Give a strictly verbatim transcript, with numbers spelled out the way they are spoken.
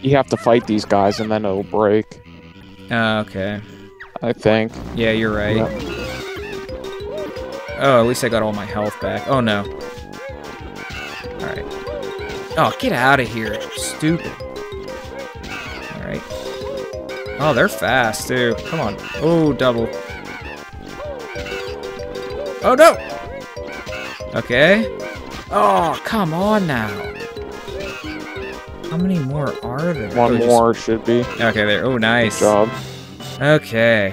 You have to fight these guys and then it'll break. Uh, okay. I think. Yeah, you're right. Yeah. Oh, at least I got all my health back. Oh, no. Alright. Oh, get out of here. Stupid. Alright. Oh, they're fast, too. Come on. Oh, double. Oh, no! Okay. Oh, come on now. How many more are there? One oh, more just... should be. Okay, there. Oh, nice. Good job. Okay.